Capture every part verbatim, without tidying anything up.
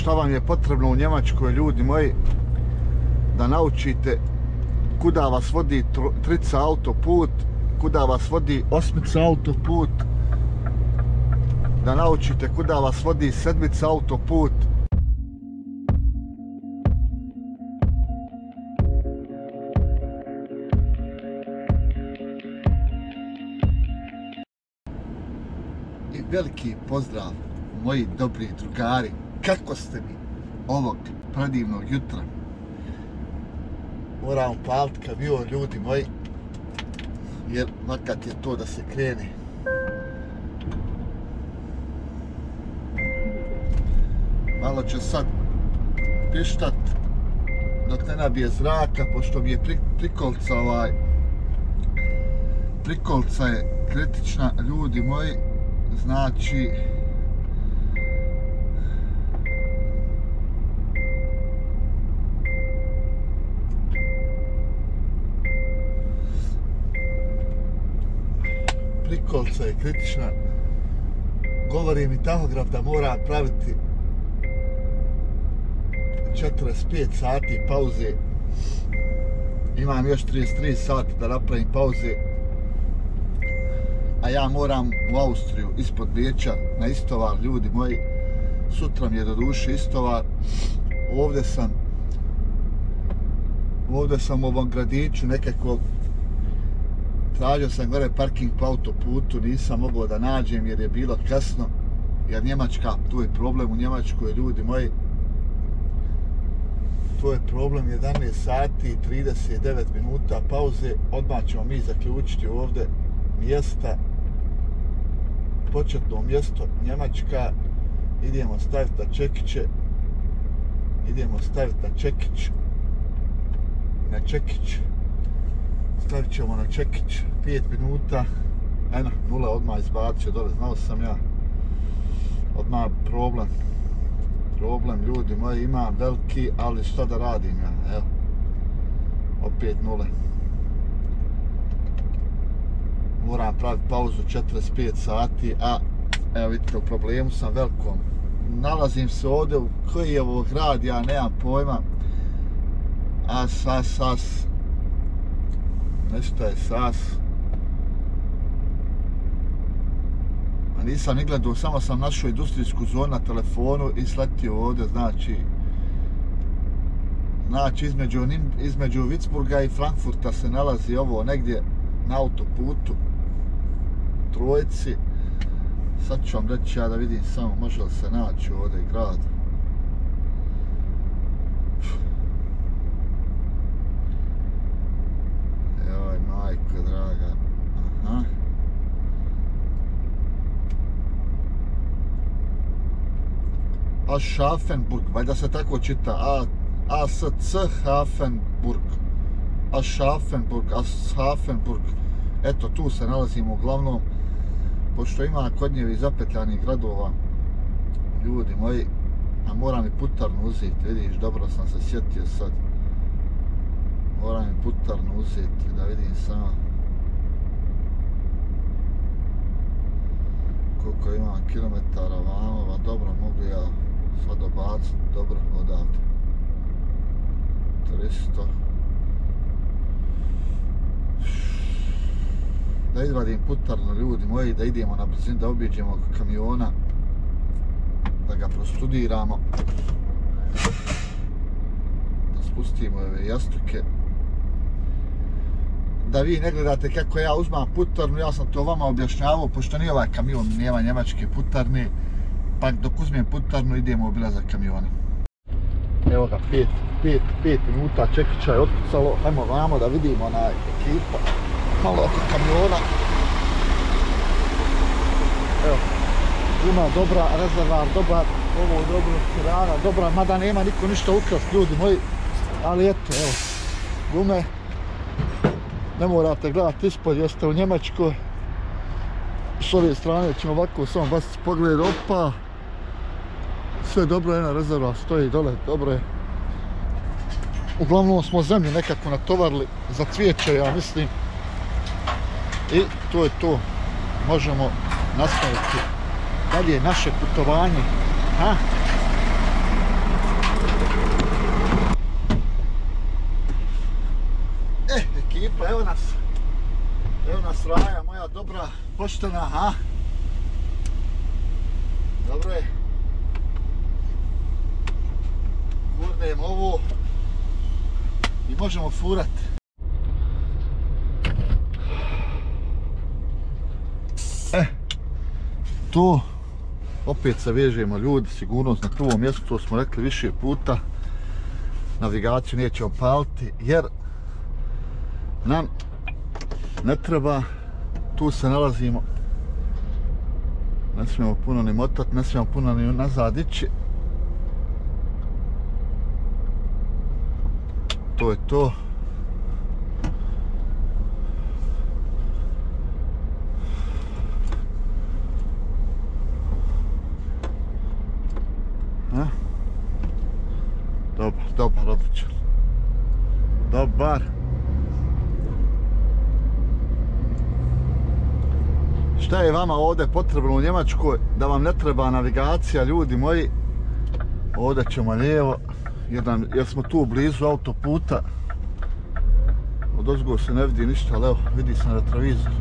šta vam je potrebno u Njemačkoj, ljudi moji, da naučite kuda vas vodi trica autoput, kuda vas vodi osmica autoput, da naučite kuda vas vodi sedmica autoput. I veliki pozdrav, moji dobri drugari, kako ste mi ovog predivnog jutra? Moram upaliti kamion, ljudi moji, jer vakat je to da se krene. Malo će sad pištat dok ne nabije zraka, pošto mi je pri, prikolca ovaj prikolca je kritična, ljudi moji, znači prikolca je kritična, govori mi tahograf da moram praviti četrdeset pet sati pauze, imam još trideset tri sata da napravim pauze, a ja moram u Austriju ispod Beča na istovar, ljudi moji. Sutra mi je do duše istovar. Ovdje sam ovdje sam u ovom gradiću nekako tražio sam gore parking po autoputu, nisam mogao da nađem jer je bilo kasno, jer Njemačka, tu je problem u Njemačkoj, ljudi moji, to je problem, jedanaest sati i trideset devet minuta pauze, odmah ćemo mi zaključiti ovdje mjesta, početno mjesto Njemačka, idemo staviti na čekiće, idemo staviti na čekić, na čekić, stavit ćemo na čekić, pet minuta, eno, nula odmah izbacit će dole, znao sam ja, odmah problem, problem, ljudi moji, imam veliki, ali šta da radim ja, evo, opet nule. Moram praviti pauzu četrdeset pet sati, a evo vidite, u problemu sam velikom. Nalazim se ovdje u koji je ovo grad, ja nemam pojma. As, as, as. Nešto je sas. A nisam ni gledao, samo sam našao industrijsku zonu na telefonu i sletio ovdje, znači znači između, između Würzburga i Frankfurta se nalazi ovo negdje na autoputu trojici. Sad ću vam reći ja da vidim samo može li se naći ovdje grad. Joj, majko draga. Aha. Aschaffenburg, valjda se tako čita, A, A S C Hafenburg. Aschaffenburg, Aschaffenburg. Eto, tu se nalazimo uglavnom, pošto ima kod njevi zapetljanih gradova, ljudi moji, a moram i putarnu uzeti, vidiš, dobro sam se sjetio sad. Moram i putarnu uzeti, da vidim samo koliko imam kilometara vamo, dobro, mogu ja sad obaciti, dobro, odavde. tristo. Da izvadim putarno, ljudi moji, da idemo na brzinu, da obiđemo kamiona, da ga prostudiramo, da spustimo ove jastuke, da vi ne gledate kako ja uzmam putarnu, ja sam to vama objašnjavao, pošto nije ovaj kamion, nema njemačke putarne, pa dok uzmem putarnu idemo obilazak kamiona. Evo ga, pet, pet, pet minuta čekića je otkucalo, hajmo vamo da vidimo onaj ekipa. Malo oko kamiona. Evo, ima dobra, rezervar dobar, ovo dobro, sirana dobra, mada nema niko ništa ukrast, ljudi moji, ali eto, evo, gume, ne morate gledati ispod, jeste u Njemačkoj, s ove strane ćemo ovako samo baciti pogled, opa, sve dobro, jedna rezerva stoji dole, dobro je. Uglavnom smo zemlju nekako natovarili za cvijeće, ja mislim. I to je to. Možemo nastaviti dalje naše putovanje. Ha? dobra, poštena, a? Dobro je. Gurnem ovo i možemo furat. E, tu opet se vežemo ljudi, sigurnost na prvom mjestu, to smo rekli više puta. Navigaciju nećemo paliti jer nam ne treba, tu se nalazimo, ne smijemo puno ni motat, ne smijemo puno ni nazad ići. To je to. A? Dobar, dobar, odličan. Dobar. Šta je vama ovdje potrebno u Njemačkoj? Da vam ne treba navigacija, ljudi moji. Ovdje ćemo lijevo, jer, nam, jer smo tu blizu autoputa. Odozgo se ne vidi ništa, ali evo, vidi se na retrovizor.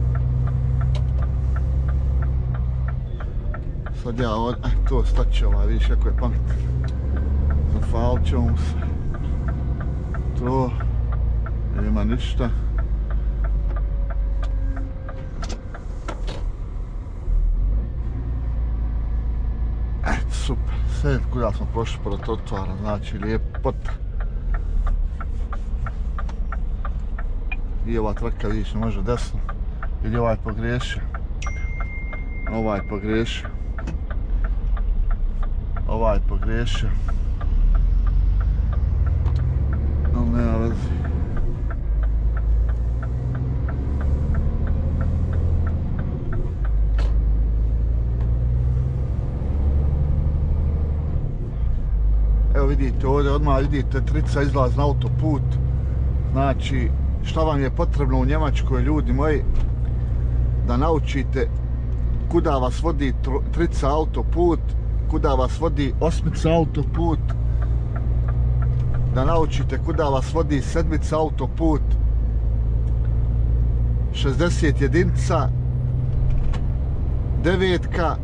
Sad ja ovdje, eh, to staće ovaj, vidiš kako je pametan. Zafalit ćemo mu se. To, nema ništa. Super, sve kuda smo prošli pored trotoara, znači lijepota. I ova traka vidiš ne može desno, ili ovaj pogriješio. Ovaj pogriješio. Ovaj pogriješio. Ali nema veze. Evo vidite ovdje, odmah vidite trica izlaz na autoput. Znači, šta vam je potrebno u Njemačkoj, ljudi moji? Da naučite kuda vas vodi trica autoput, kuda vas vodi osmica autoput, da naučite kuda vas vodi sedmica autoput, šezdeset jedinica, devetka,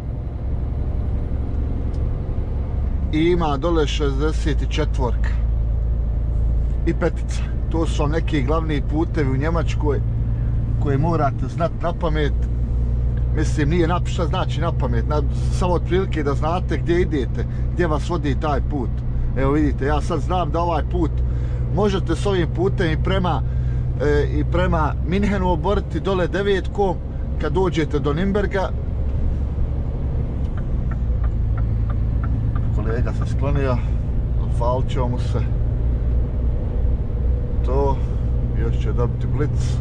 i ima dole šezdeset četvorka i petica. To su vam neki glavni putevi u Njemačkoj koje morate znati na pamet. Mislim, nije šta znači na pamet, na, samo otprilike da znate gdje idete, gdje vas vodi taj put. Evo vidite, ja sad znam da ovaj put možete s ovim putem i prema, e, i prema Minhenu oboriti dole devetkom kad dođete do Nürnberga. Kolega se sklonio, falit ćemo mu se. To, još će dobiti blic.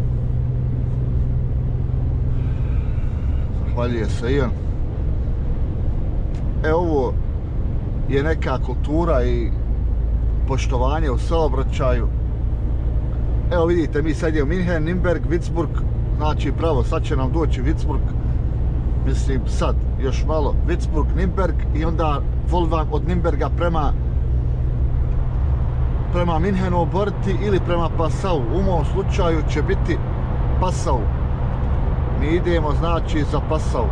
Zahvaljuje se i on. E, ovo je neka kultura i poštovanje u saobraćaju. Evo vidite, mi sad je u Minhen, Nürnberg, Würzburg, znači pravo, sad će nam doći Würzburg. Mislim sad, još malo, Würzburg, Nürnberg i onda Volvan od Nürnberga prema prema Minhenu oboriti ili prema Passau. U mom slučaju će biti Passau. Mi idemo znači za Passau.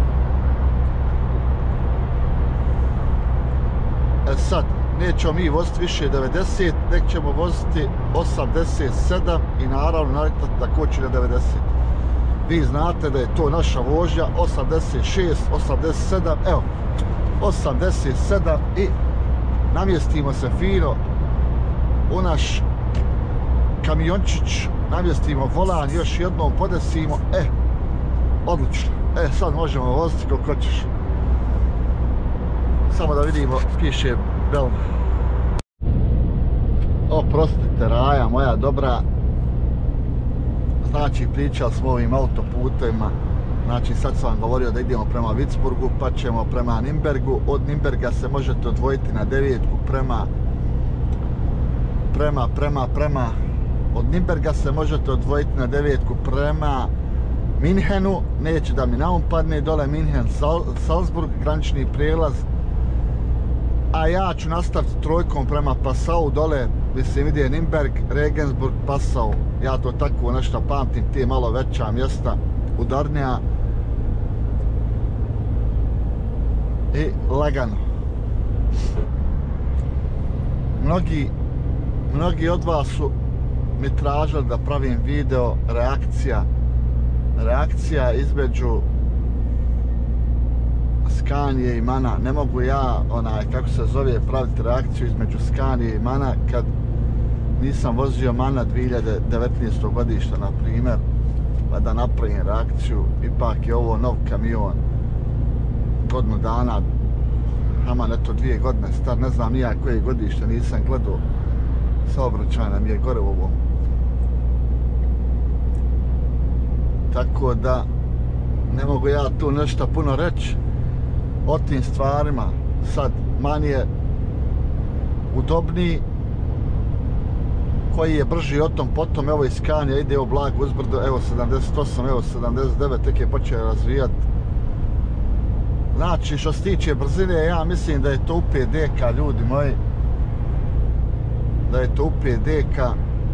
E sad, nećemo mi voziti više devedeset, nek ćemo voziti osamdeset sedam i naravno naletati da koči na devedeset. Vi znate da je to naša vožnja, osamdeset šest, osamdeset sedam, evo, osamdeset sedam i namjestimo se fino u naš kamiončić, namjestimo volan, još jednom podesimo, e, odlično, e, sad možemo voziti kako hoćeš. Samo da vidimo, piše bel. Oprostite, Raja moja dobra. Znači, pričali smo o ovim autoputima. Znači, sad sam vam govorio da idemo prema Würzburgu, pa ćemo prema Nürnbergu. Od Nürnberga se možete odvojiti na devetku prema prema, prema, prema. Od Nürnberga se možete odvojiti na devetku prema Minhenu. Neće da mi naum padne dole Minhen, Salzburg, granični prijelaz. A ja ću nastaviti trojkom prema Passau dole, gdje se vidi Nürnberg, Regensburg, Passau. Ja to tako nešto pamtim, te malo veća mjesta. udarnija i lagano. Mnogi, mnogi od vas su mi tražili da pravim video reakcija, reakcija između Scanie i Mana. Ne mogu ja, onaj, kako se zove, praviti reakciju između Scanie i Mana kad nisam vozio Mana dvije hiljade devetnaestog godišta, na primjer, pa da napravim reakciju. Ipak je ovo nov kamion, godinu dana, aman eto dvije godine star, ne znam nijak koje godište, nisam gledao, saobraćajna mi je gore u ovom. Tako da ne mogu ja tu nešto puno reći o tim stvarima. Sad, Man je udobniji, koji je brži o tom potom. Evo i Scania ide u blago uzbrdo, evo sedamdeset osam, evo sedamdeset devet, tek je počeo razvijati. Znači, što se tiče brzine, ja mislim da je to U P D K, ljudi moji. Da je to U P D K.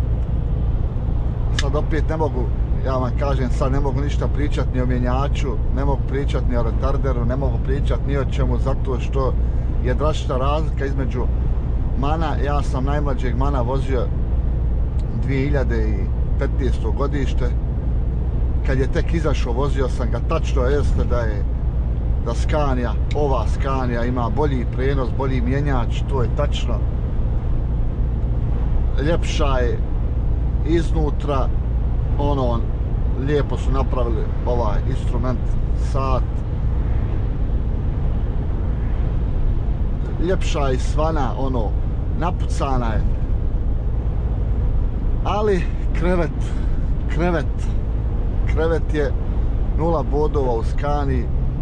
Sad opet ne mogu, ja vam kažem, sad ne mogu ništa pričati ni o mjenjaču, ne mogu pričati ni o retarderu, ne mogu pričati ni o čemu, zato što je drastična razlika između Mana. Ja sam najmlađeg Mana vozio dvije hiljade petnaestog godište. Kad je tek izašao, vozio sam ga, tačno jeste da je da Scania, ova Scania ima bolji prenos, bolji mjenjač, to je tačno. Ljepša je iznutra, ono, lijepo su napravili ovaj instrument, sat. Ljepša je svana, ono, napucana je. Ali krevet, krevet, krevet je nula bodova u Scanii.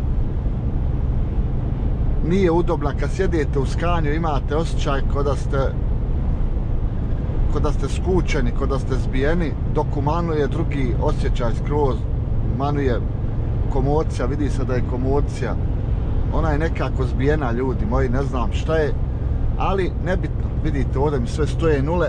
Nije udobna, kad sjedete u Scaniu imate osjećaj kao da ste kao da ste skučeni, kao da ste zbijeni, dok u Manu je drugi osjećaj skroz. U Manu je komocija, vidi se da je komocija. Ona je nekako zbijena, ljudi moji, ne znam šta je, ali nebitno. Vidite, ovdje mi sve stoje nule.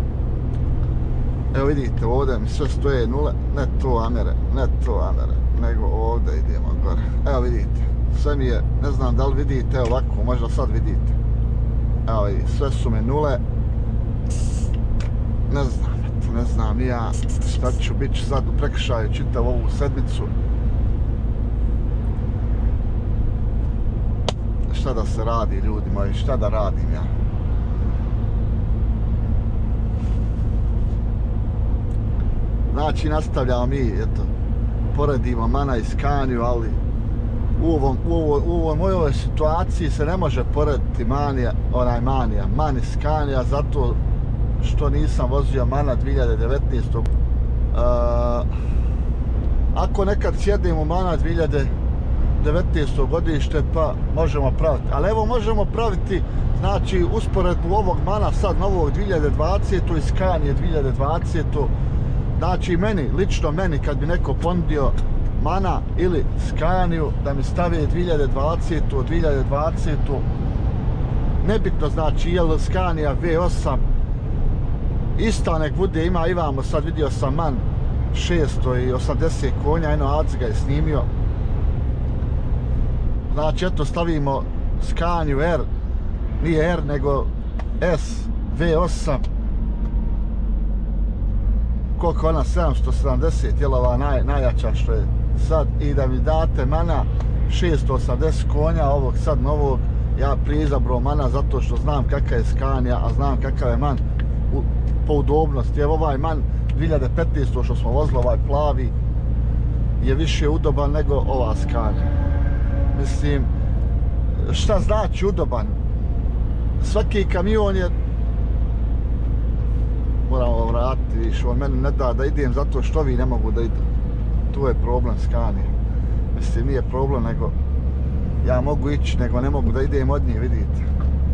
Evo vidite, ovdje mi sve stoje nule, ne to Amere, ne to Amere, nego ovdje idemo gore. Evo vidite, sve mi je, ne znam da li vidite, evo ovako, možda sad vidite. Evo vidite, sve su mi nule. Ne znam, eto, ne znam, ja šta ću, bit ću sad u prekršaju čitav ovu sedmicu. Šta da se radi, ljudi moji, šta da radim ja? Znači, nastavljamo mi, eto, poredimo Mana i Scaniu, ali u ovom, u ovoj, u ovoj mojoj situaciji se ne može porediti Manija, onaj Manija, Man i Scania, zato što nisam vozio Mana dvije hiljade devetnaestog. Uh, ako nekad sjedim u Mana dvije hiljade devetnaestog godište, pa možemo praviti. Ali evo, možemo praviti, znači, usporedbu ovog Mana sad novog dvije hiljade dvadesete i Scania dvije hiljade dvadesete. Znači, meni, lično meni, kad bi neko ponudio Mana ili Scaniu da mi stavi dvije hiljade dvadesete, dvije hiljade dvadesete, nebitno, znači, je li Scania V osam, ista nek bude, ima, imamo, sad vidio sam Man šesto osamdeset konja, eno Adz ga je snimio. Znači, eto, stavimo Scaniu R, nije R, nego S, V osam. Koliko ona, sedamsto sedamdeset, je li ova naj, najjača što je sad, i da mi date Mana šesto osamdeset konja, ovog sad novog, ja prije izabrao Mana zato što znam kakav je Scania, a znam kakav je Man u, po udobnosti. Evo ovaj Man dvije hiljade petnaeste što smo vozili, ovaj plavi, je više udoban nego ova Scania. Mislim, šta znači udoban? Svaki kamion je, moramo vratiti, viš, on meni ne da da idem zato što vi ne mogu da idu. Tu je problem Scania. Mislim, nije problem, nego ja mogu ići, nego ne mogu da idem od nje, vidite.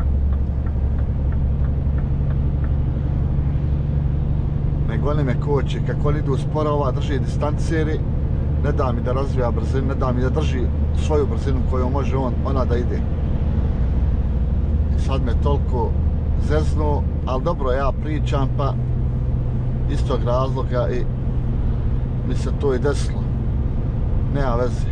Nego oni me koče, kako oni idu sporo, ova drži distanceri, ne da mi da razvija brzinu, ne da mi da drži svoju brzinu koju može on, ona da ide. I sad me toliko zeznuo, ali dobro, ja pričam, pa iz tog razloga i mi se to i desilo. nema veze.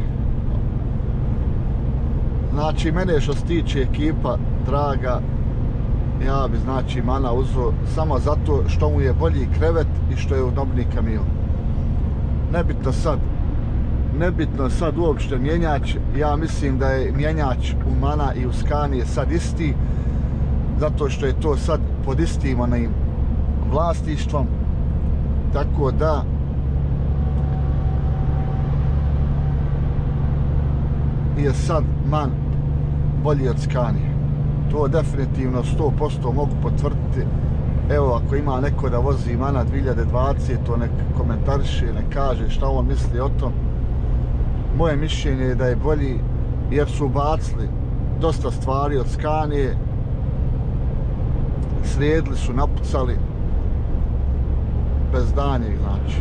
Znači, mene što se tiče ekipa draga, ja bi znači mana uzeo samo zato što mu je bolji krevet i što je udobniji kamion. Nebitno sad, nebitno sad uopšte mjenjač, ja mislim da je mjenjač u Mana i u Scania sad isti, zato što je to sad pod istim onim vlasništvom, tako da je sad Man bolji od Scania. To definitivno sto posto mogu potvrditi. Evo, ako ima neko da vozi Mana dvije hiljade dvadesete, to nek komentariše, nek kaže šta on misli o tom. Moje mišljenje je da je bolji, jer su ubacili dosta stvari od Scanie, sredili su, napucali, bez danjeg, znači.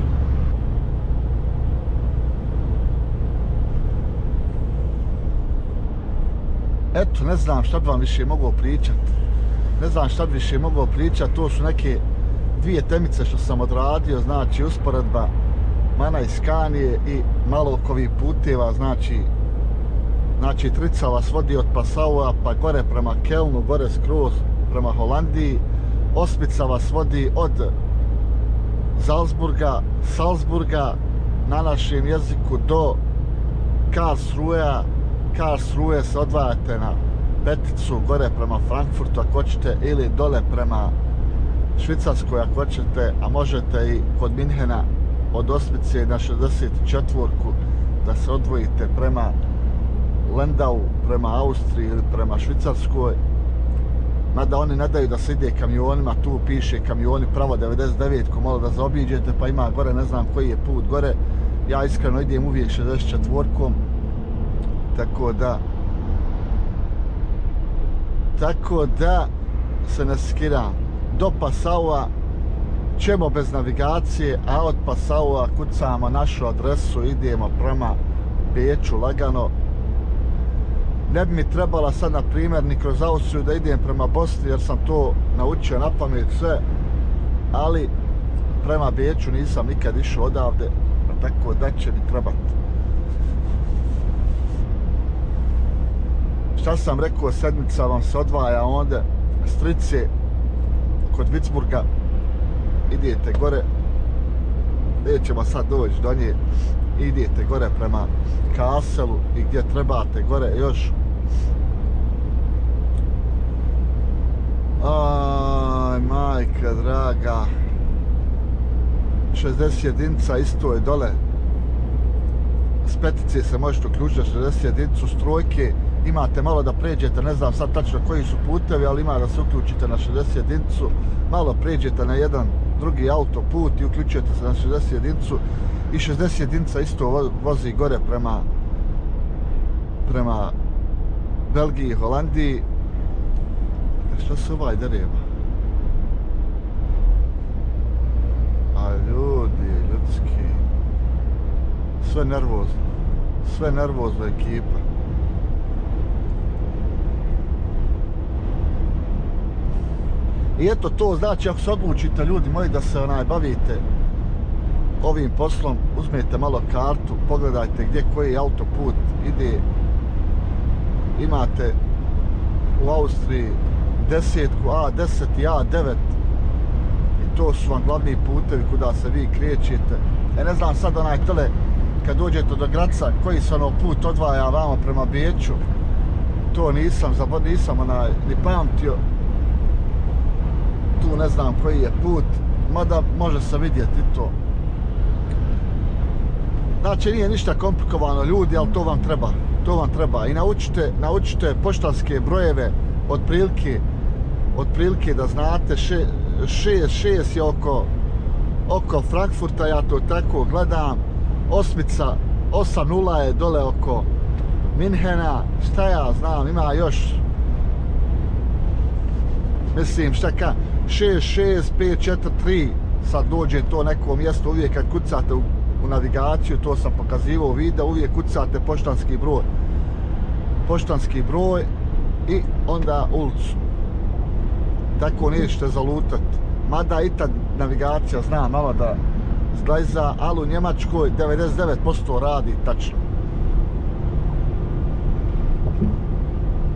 Eto, ne znam šta bi vam više mogao pričat. Ne znam šta bi više mogao pričat, to su neke dvije temice što sam odradio, znači usporedba Mana i Scanie i malo oko ovih puteva, znači znači trica vas vodi od Passaua pa gore prema Kelnu, gore skroz prema Holandiji, osmica vas vodi od Salzburga, Salzburga na našem jeziku do Karlsruhea, Karlsruhe se odvajate na peticu gore prema Frankfurtu ako hoćete, ili dole prema Švicarskoj ako hoćete, a možete i kod Minhena od osmice na šezdeset četvorku da se odvojite prema Lendau, prema Austriji ili prema Švicarskoj. Mada oni ne daju da se ide kamionima, tu piše kamioni pravo devedeset devet, ko malo da zaobiđete, pa ima gore, ne znam koji je put gore. Ja iskreno idem uvijek šezdeset četvorkom, tako da tako da se ne skiram. Do Passaua ćemo bez navigacije, a od Passaua kucamo našu adresu, idemo prema Beču lagano. Ne bi mi trebala sad, na primjer, ni kroz Austriju da idem prema Bosni, jer sam to naučio na pamet sve, ali prema Beču nisam nikad išao odavde, tako da će mi trebati. Šta sam rekao, sedmica vam se odvaja onda Strice kod Würzburga, idete gore, nećemo sad doći do nje, idete gore prema Kasselu i gdje trebate gore još. Aj, majka draga, šezdeset jedinica isto je dole, s petice se možete uključiti na šezdeset jedinicu, s trojke imate malo da pređete, ne znam sad tačno koji su putevi, ali ima da se uključite na šezdeset jedinicu, malo pređete na jedan drugi autoput i uključujete se na šezdeset jedinicu i šezdeset jedinica isto vozi gore prema prema Belgiji i Holandiji. Što se ovaj dereba? A ljudi, ljudski, sve nervozno, sve nervozno ekipa. I eto to, znači ako se odlučite ljudi moji da se onaj bavite ovim poslom, uzmete malo kartu, pogledajte gdje koji autoput ide. Imate u Austriji desetku, A deset i A devet i to su vam glavni putevi kuda se vi krećete. E ne znam sad onaj tele, kad dođete do Graca, koji se ono put odvaja vamo prema Beču, to nisam, nisam onaj ni pamtio. Tu ne znam koji je put, mada može se vidjeti to. Znači nije ništa komplikovano ljudi, ali to vam treba, to vam treba. I naučite, naučite poštanske brojeve, otprilike, otprilike da znate, šest šest je oko, oko Frankfurta, ja to tako gledam, osmica, osam nula je dole oko Minhena, šta ja znam, ima još, mislim šta ka, šest šest pet četiri tri, sad dođe to neko mjesto, uvijek kad kucate u, u navigaciju, to sam pokazivao u videu, uvijek kucate poštanski broj, poštanski broj i onda ulicu. Tako nećete zalutati. Mada i ta navigacija zna malo da zglajza, ali u Njemačkoj devedeset devet posto radi tačno.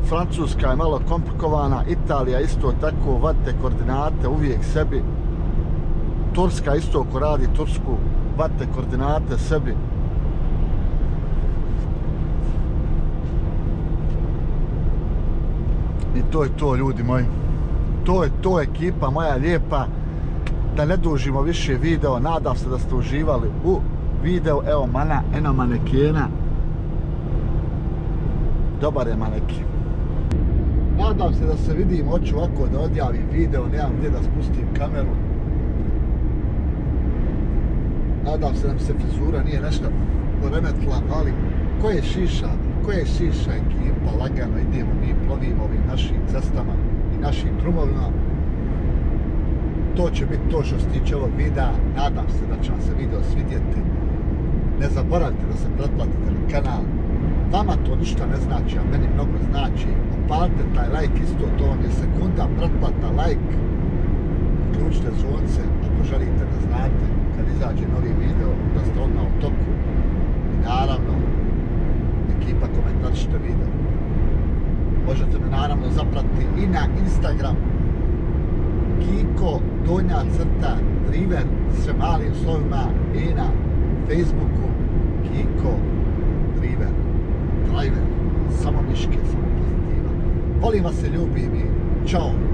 Francuska je malo komplikovana, Italija isto tako, vadite koordinate uvijek sebi. Turska isto ko radi Tursku, vadite koordinate sebi. I to je to, ljudi moji. To je to, ekipa moja lijepa. Da ne dužimo više video, nadam se da ste uživali u video. Evo mana, eno manekena. Dobar je maneken. Nadam se da se vidim, hoću ovako da odjavim video, nemam gdje da spustim kameru. Nadam se da mi se frizura nije nešto poremetila, ali ko je šiša, ko je šiša ekipa, lagano idemo, mi plovimo ovim našim cestama i našim drumovima. To će biti to što se tiče ovog videa, nadam se da će vam se video svidjeti. Ne zaboravite da se pretplatite na kanal. Vama to ništa ne znači, a meni mnogo znači. Opalite taj like isto, to vam je sekunda, pretplata, like. Uključite zvonce ako želite da znate kad izađe novi video, da ste odmah u toku. I naravno, ekipa komentarišite video. Možete me naravno zapratiti i na Instagram Kiko donja crta Driver sve malim slovima i na Facebooku Kiko Driver. Driver, samo miške, samo pozitiva. Volim vas se, ljubim i čao.